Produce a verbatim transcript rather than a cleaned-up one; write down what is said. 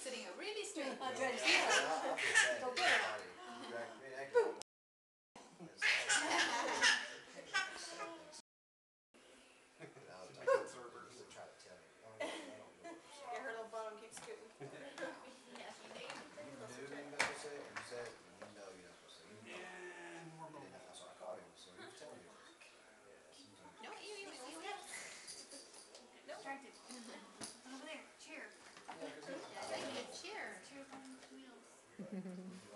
sitting up really straight. I'm trying to see her. Go get her. Yeah, her little bottom keeps scooting. Yeah, she did. No, you, you, you, you. No. Distracted. Over there, chair. Yeah, I need a chair. Chair's on wheels.